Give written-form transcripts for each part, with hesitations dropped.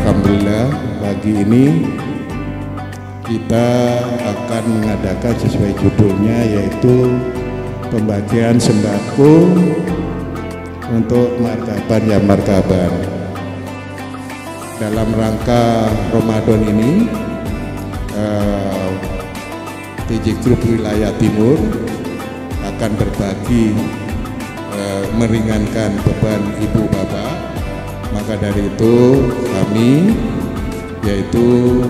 Alhamdulillah pagi ini kita akan mengadakan sesuai judulnya, yaitu pembagian sembako untuk markaban ya markaban. Dalam rangka Ramadan ini TJ Group Wilayah Timur akan berbagi meringankan beban ibu bapak. Maka dari itu kami yaitu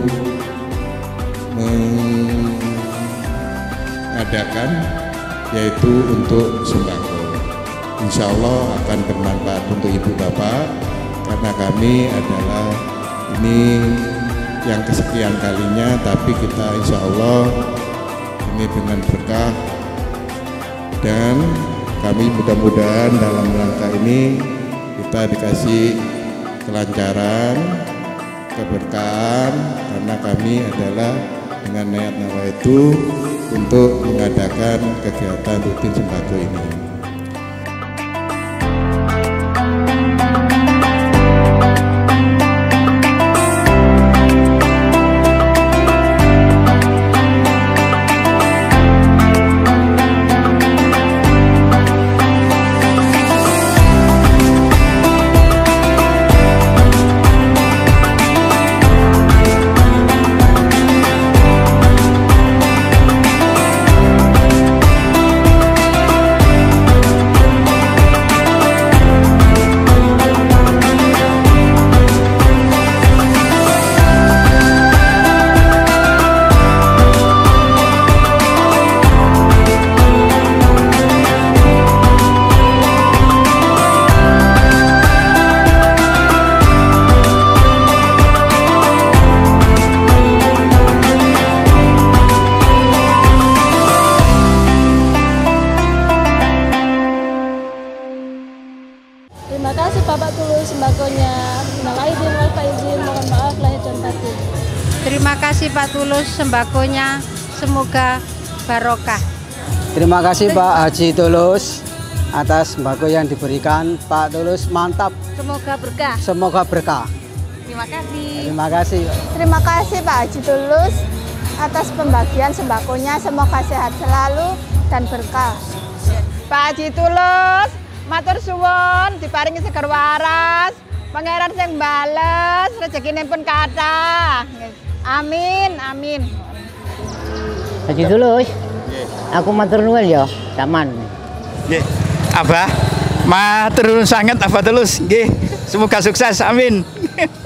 mengadakan yaitu untuk sembako. Insya Allah akan bermanfaat untuk ibu bapak, karena kami adalah ini yang kesekian kalinya, tapi kita insya Allah ini dengan berkah, dan kami mudah-mudahan dalam rangka ini kita dikasih kelancaran, keberkahan, karena kami adalah dengan niat nawaitu untuk mengadakan kegiatan rutin sembako ini. Terima kasih Bapak Tulus sembakonya. Minal aidin wal faizin, mohon maaf lahir dan batin. Terima kasih Pak Tulus sembakonya, semoga barokah. Terima kasih Pak Haji Tulus atas sembako yang diberikan. Pak Tulus mantap. Semoga berkah. Semoga berkah. Terima kasih. Terima kasih. Terima kasih Pak Haji Tulus atas pembagian sembakonya. Semoga sehat selalu dan berkah. Pak Haji Tulus, matur suwun diparingi seger waras, pangeran sing bales, rezekine pun kathah. Amin, amin. Haji Tulus, aku matur nuwun ya, zaman. Nggih, Abah, matur nuwun sanget Abah Tulus. Nggih, semoga sukses. Amin.